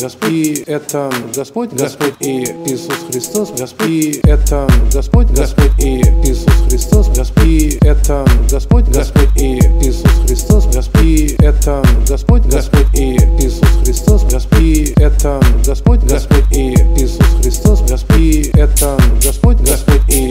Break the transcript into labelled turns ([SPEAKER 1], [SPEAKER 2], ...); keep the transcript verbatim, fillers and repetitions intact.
[SPEAKER 1] Господь, и это Господь, Господь и Иисус Христос, Господь, и это Господь, Господь и Иисус Христос, Господь, и это Господь, Господь и Иисус Христос, Господь, и это Господь, Господь и Иисус Христос, Господь, и это Господь, Господь и Иисус Христос, Господь, и это Господь, Господь и